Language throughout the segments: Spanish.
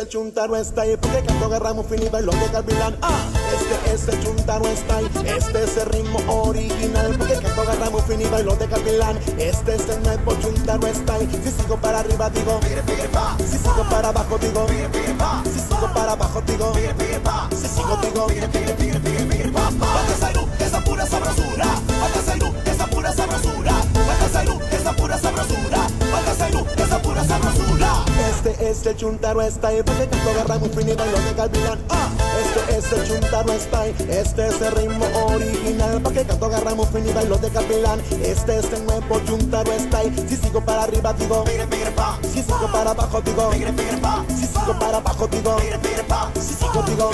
el Chuntaro Style, porque canto agarramos fin y bailo de Gavilán. Este es el Chuntaro Style, este es el ritmo original, porque canto agarramos fin y bailo de Gavilán. Este es el nuevo Chuntaro Style. Si sigo para arriba digo, si sigo para abajo digo, si sigo para abajo digo, si sigo digo. Banda esa pura sabrosura. Banda esa pura sabrosura. Banda esa pura sabrosura. Banda esa pura sabrosura. Este es el Chuntaro Style, porque canto agarramos fin y bailo de Gavilán. Este es el Chuntaro Style, este es el ritmo original, porque canto agarramos fin y bailo de Gavilán. Este es el nuevo Chuntaro Style. Si sigo para arriba digo, si sigo para abajo digo, si sigo para abajo digo, si sigo digo.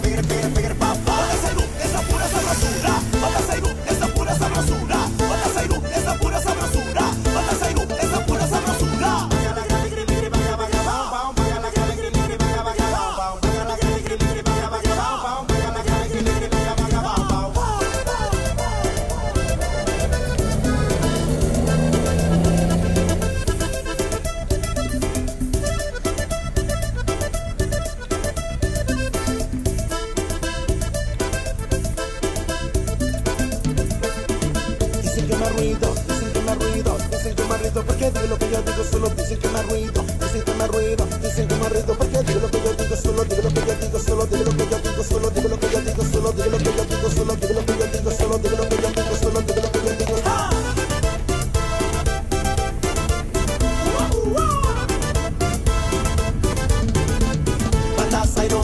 Esa pura sabrosura. Banda esa pura sabrosura. Banda esa pura sabrosura. Banda esa pura sabrosura. Dicen que me ruido, porque digo lo que yo digo, solo dicen que me ruido, dicen que me ruido, dicen que me ruido, porque digo lo que yo digo, solo digo lo que yo digo, solo digo lo que yo digo, solo digo lo que yo digo, solo digo lo que yo digo, solo digo lo que yo digo, solo digo lo que yo digo, solo digo lo que yo digo. Banda Zairo.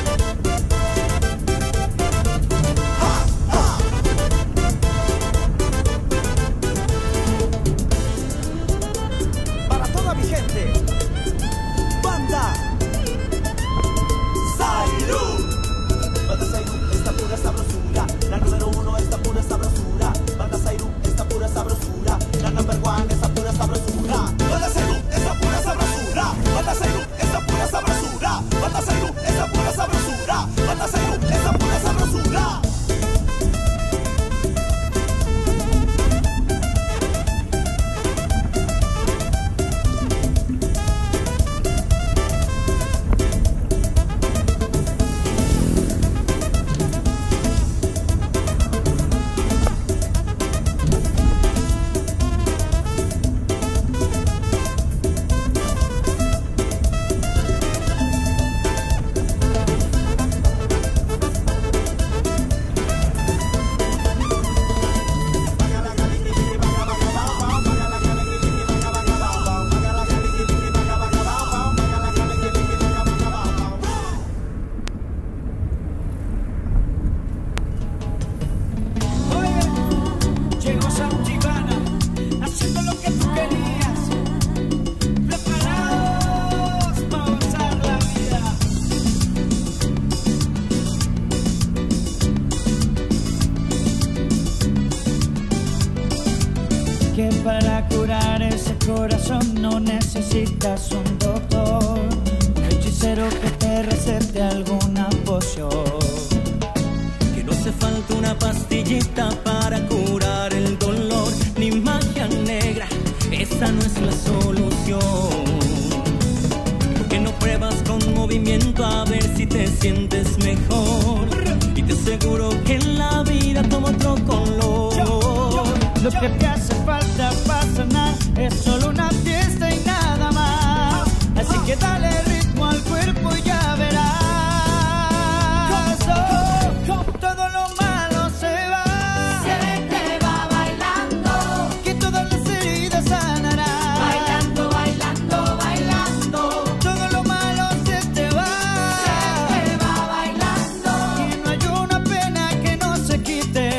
Que para curar ese corazón no necesitas un doctor, un hechicero que te recete alguna poción. Que no hace falta una pastillita para curar el dolor, ni magia negra, esa no es la solución. Porque no pruebas con movimiento a ver si te sientes mejor, y te aseguro que en la vida toma otro color. Lo que te hace falta para sanar es solo una fiesta y nada más. Así que dale ritmo al cuerpo y ya verás. Todo lo malo se va. Se te va bailando. Que todas las heridas sanarán. Bailando, bailando, bailando. Todo lo malo se te va. Se te va bailando. Que no hay una pena que no se quite.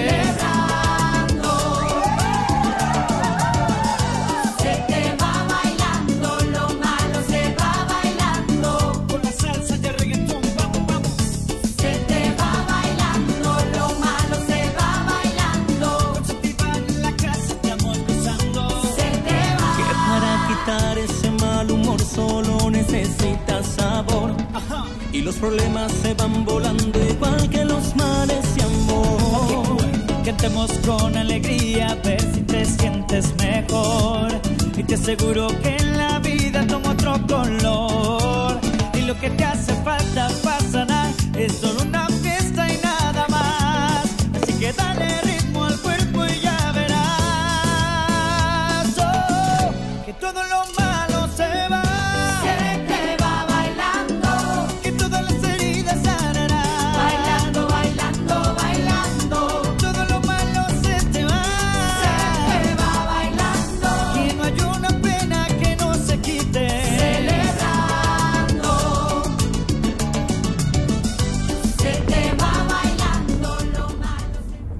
Ese mal humor solo necesita sabor, y los problemas se van volando igual que los males de amor. Cantemos con alegría a ver si te sientes mejor, y te aseguro que en la vida toma otro color. Y lo que te hace falta para sanar es solo una fiesta y nada más. Así que dale ritmo al cuerpo y ya verás que todo lo malo se va. Se te va bailando, Que todas las heridas sanarán. bailando, bailando, bailando. Todo lo malo se te va. Se te va bailando, Que no hay una pena que no se quite. celebrando. Se te va bailando lo malo.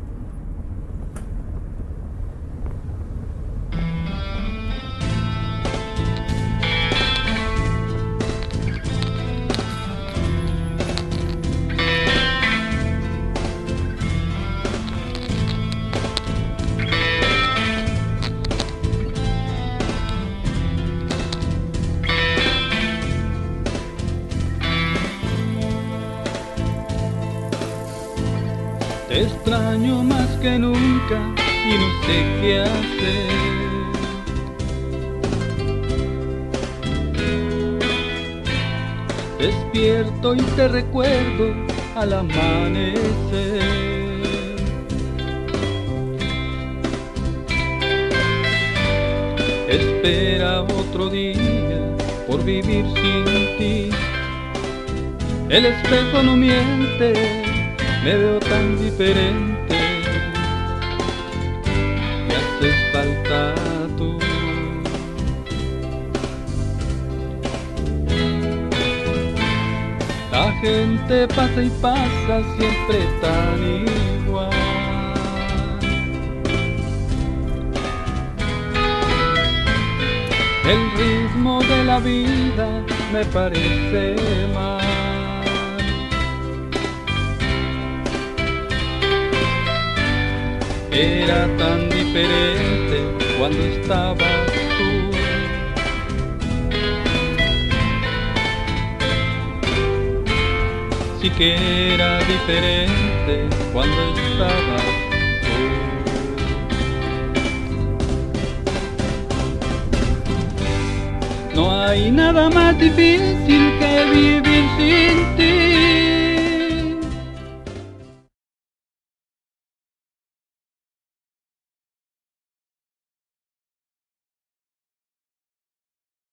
Te extraño más que nunca y no sé qué hacer. Despierto y te recuerdo al amanecer. Espera otro día por vivir sin ti. El espejo no miente, me veo tan diferente. Me haces falta tú. La gente pasa y pasa siempre tan igual. El ritmo de la vida me parece mal. Era tan diferente cuando estabas tú. Sí que era diferente cuando estabas tú. No hay nada más difícil que vivir sin ti.